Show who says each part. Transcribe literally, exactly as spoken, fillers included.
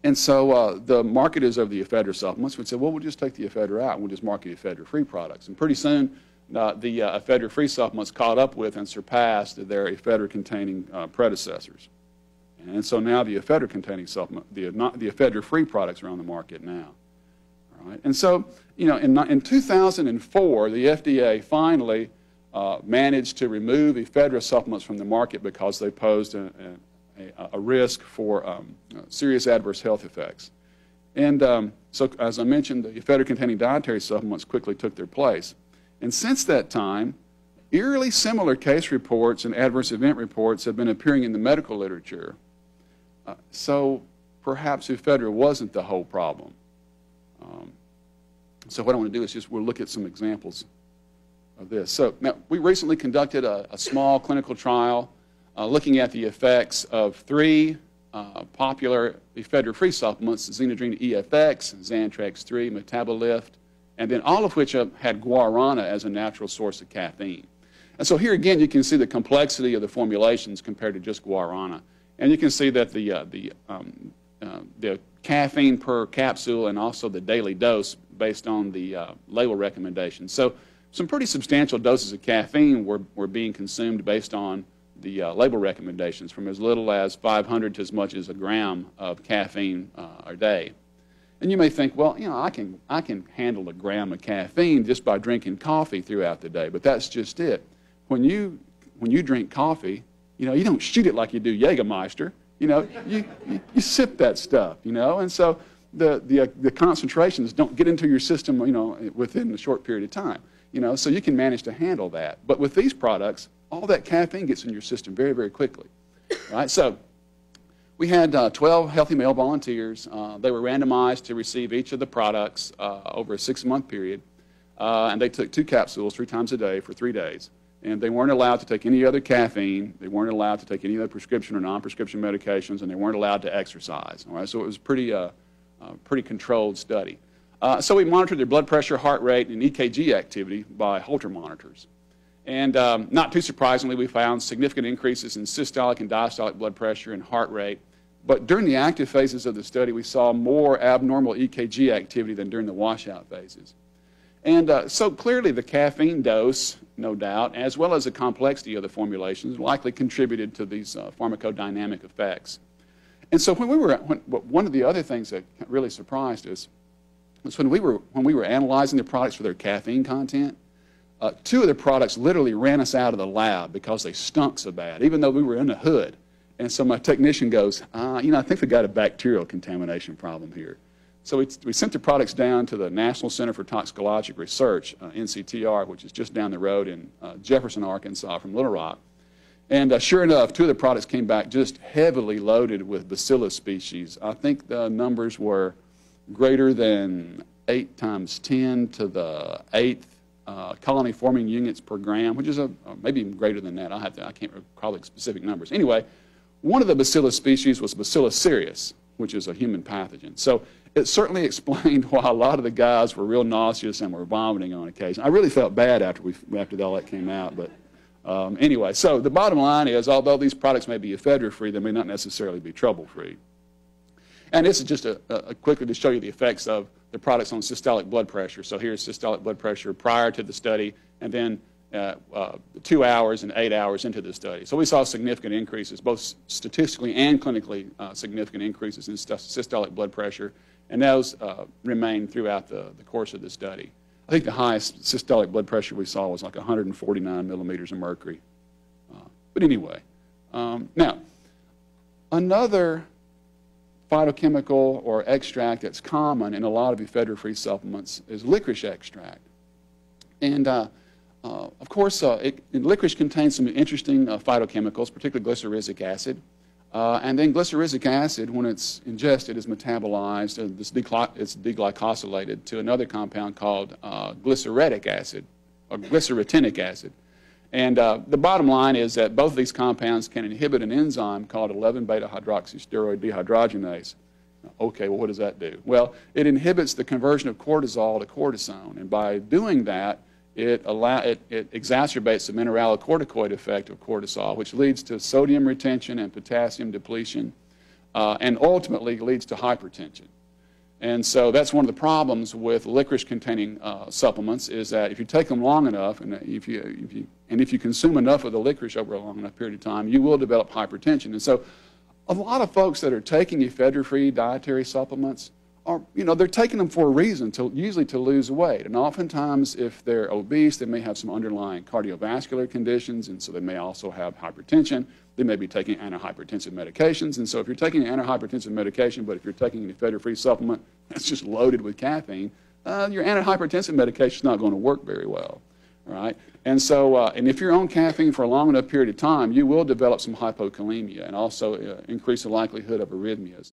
Speaker 1: And so uh, the marketers of the ephedra supplements would say, well, we'll just take the ephedra out and we'll just market ephedra-free products. And pretty soon, uh, the uh, ephedra-free supplements caught up with and surpassed their ephedra-containing uh, predecessors. And so now the ephedra-containing supplement, the, not, the ephedra-free products are on the market now. All right? And so, you know, in, in two thousand four, the F D A finally uh, managed to remove ephedra supplements from the market because they posed a, a, a risk for um, serious adverse health effects. And um, so, as I mentioned, the ephedra-containing dietary supplements quickly took their place. And since that time, eerily similar case reports and adverse event reports have been appearing in the medical literature. Uh, so perhaps ephedra wasn't the whole problem. Um, so what I want to do is just we'll look at some examples of this. So now we recently conducted a, a small clinical trial uh, looking at the effects of three uh, popular ephedra-free supplements: Xenadrine E F X, Xantrex three, Metabolift, and then all of which have had guarana as a natural source of caffeine. And so here again you can see the complexity of the formulations compared to just guarana. And you can see that the, uh, the, um, uh, the caffeine per capsule and also the daily dose based on the uh, label recommendations. So some pretty substantial doses of caffeine were, were being consumed based on the uh, label recommendations, from as little as five hundred to as much as a gram of caffeine uh, a day. And you may think, well, you know, I can, I can handle a gram of caffeine just by drinking coffee throughout the day, but that's just it. When you, when you drink coffee, you know, you don't shoot it like you do Jägermeister. You know, you, you, you sip that stuff, you know, and so the, the, uh, the concentrations don't get into your system, you know, within a short period of time, you know, so you can manage to handle that. But with these products, all that caffeine gets in your system very, very quickly, right? So we had uh, twelve healthy male volunteers. Uh, they were randomized to receive each of the products uh, over a six-month period, uh, and they took two capsules three times a day for three days. And they weren't allowed to take any other caffeine. They weren't allowed to take any other prescription or non-prescription medications, and they weren't allowed to exercise. All right, so it was a pretty, uh, uh, pretty controlled study. Uh, so we monitored their blood pressure, heart rate, and E K G activity by Holter monitors. And um, not too surprisingly, we found significant increases in systolic and diastolic blood pressure and heart rate. But during the active phases of the study, we saw more abnormal E K G activity than during the washout phases. And uh, so clearly the caffeine dose, no doubt, as well as the complexity of the formulations, likely contributed to these uh, pharmacodynamic effects. And so when we were, when, one of the other things that really surprised us was when we were, when we were analyzing the products for their caffeine content, uh, two of the products literally ran us out of the lab because they stunk so bad, even though we were in the hood. And so my technician goes, uh, you know, I think we got a bacterial contamination problem here. So we, we sent the products down to the National Center for Toxicologic Research, uh, N C T R, which is just down the road in uh, Jefferson, Arkansas from Little Rock. And uh, sure enough, two of the products came back just heavily loaded with bacillus species. I think the numbers were greater than eight times ten to the eighth uh, colony forming units per gram, which is a, uh, maybe even greater than that. I have to, I can't recall the specific numbers. Anyway, one of the bacillus species was Bacillus cereus, which is a human pathogen. So it certainly explained why a lot of the guys were real nauseous and were vomiting on occasion. I really felt bad after we after all that came out, but um, anyway. So the bottom line is, although these products may be ephedra-free, they may not necessarily be trouble-free. And this is just a, a quickly to show you the effects of the products on systolic blood pressure. So here's systolic blood pressure prior to the study, and then uh, uh, two hours and eight hours into the study. So we saw significant increases, both statistically and clinically uh, significant increases in systolic blood pressure. And those uh, remained throughout the, the course of the study. I think the highest systolic blood pressure we saw was like one hundred forty-nine millimeters of mercury. Uh, but anyway, um, now, another phytochemical or extract that's common in a lot of ephedra-free supplements is licorice extract. And uh, uh, of course, uh, it, licorice contains some interesting uh, phytochemicals, particularly glyceric acid. Uh, and then glyceric acid, when it's ingested, is metabolized, and it's, it's deglycosylated to another compound called uh, glyceritic acid, or glycerotinic acid. And uh, the bottom line is that both of these compounds can inhibit an enzyme called eleven beta hydroxysteroid dehydrogenase. Okay, well, what does that do? Well, it inhibits the conversion of cortisol to cortisone, and by doing that, It, allow, it, it exacerbates the mineralocorticoid effect of cortisol, which leads to sodium retention and potassium depletion. uh, and ultimately leads to hypertension. And so that's one of the problems with licorice-containing uh, supplements, is that if you take them long enough, and if you, if you and if you consume enough of the licorice over a long enough period of time, you will develop hypertension. And so, a lot of folks that are taking ephedra-free dietary supplements are, you know, they're taking them for a reason, to usually to lose weight. And oftentimes, if they're obese, they may have some underlying cardiovascular conditions, and so they may also have hypertension. They may be taking antihypertensive medications. And so if you're taking an antihypertensive medication, but if you're taking an ephedra-free supplement that's just loaded with caffeine, uh, your antihypertensive medication is not going to work very well. All right? And so, uh, and if you're on caffeine for a long enough period of time, you will develop some hypokalemia and also uh, increase the likelihood of arrhythmias.